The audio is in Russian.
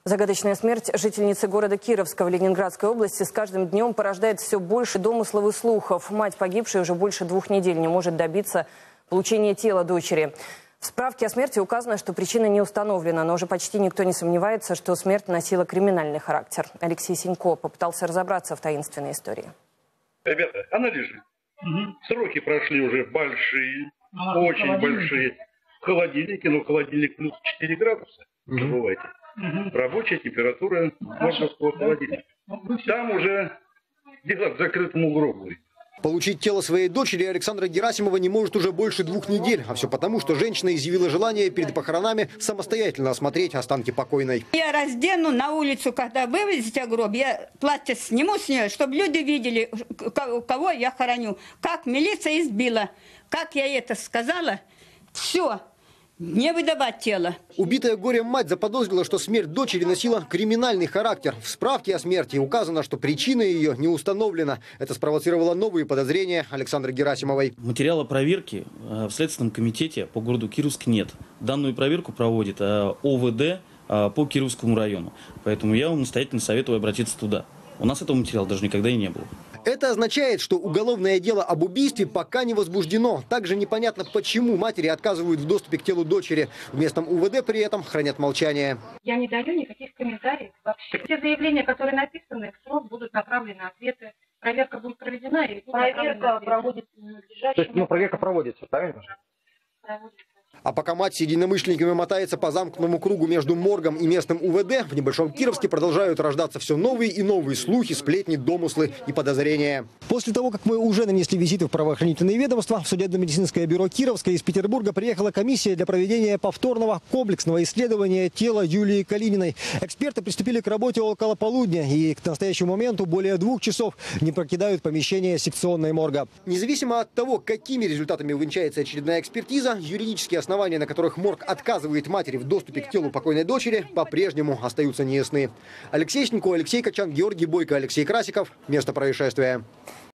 Загадочная смерть жительницы города Кировска в Ленинградской области с каждым днем порождает все больше домыслов и слухов. Мать погибшей уже больше 2 недель не может добиться получения тела дочери. В справке о смерти указано, что причина не установлена, но уже почти никто не сомневается, что смерть носила криминальный характер. Алексей Синько попытался разобраться в таинственной истории. Ребята, она лежит. Сроки прошли уже большие, очень большие. В холодильнике, но холодильник плюс 4 градуса, не забывайте. Рабочая температура морговского холодильника. Там уже дело к закрытому гробу. Получить тело своей дочери Александра Герасимова не может уже больше 2 недель. А все потому, что женщина изъявила желание перед похоронами самостоятельно осмотреть останки покойной. Я раздену на улицу, когда вывезете гроб, я платье сниму с нее, чтобы люди видели, кого я хороню. Как милиция избила, как я это сказала, все. Не выдавать тело. Убитая горем мать заподозрила, что смерть дочери носила криминальный характер. В справке о смерти указано, что причина ее не установлена. Это спровоцировало новые подозрения Александры Герасимовой. Материала проверки в Следственном комитете по городу Кировск нет. Данную проверку проводит ОВД по Кировскому району. Поэтому я вам настоятельно советую обратиться туда. У нас этого материала даже никогда и не было. Это означает, что уголовное дело об убийстве пока не возбуждено. Также непонятно, почему матери отказывают в доступе к телу дочери. В местном УВД при этом хранят молчание. Я не даю никаких комментариев вообще. Все заявления, которые написаны, в срок будут направлены ответы. Проверка будет проведена. И проверка проводится надлежащим. То есть, проверка проводится, правильно? Проводится. А пока мать с единомышленниками мотается по замкнутому кругу между моргом и местным УВД, в небольшом Кировске продолжают рождаться все новые и новые слухи, сплетни, домыслы и подозрения. После того, как мы уже нанесли визиты в правоохранительные ведомства, в судебно-медицинское бюро Кировска из Петербурга приехала комиссия для проведения повторного комплексного исследования тела Юлии Калининой. Эксперты приступили к работе около полудня и к настоящему моменту более 2 часов не покидают помещение секционной морга. Независимо от того, какими результатами увенчается очередная экспертиза, юридические основания, на которых морг отказывает матери в доступе к телу покойной дочери, по-прежнему остаются неясны. Алексей Синько, Алексей Качан, Георгий Бойко, Алексей Красиков. Место происшествия.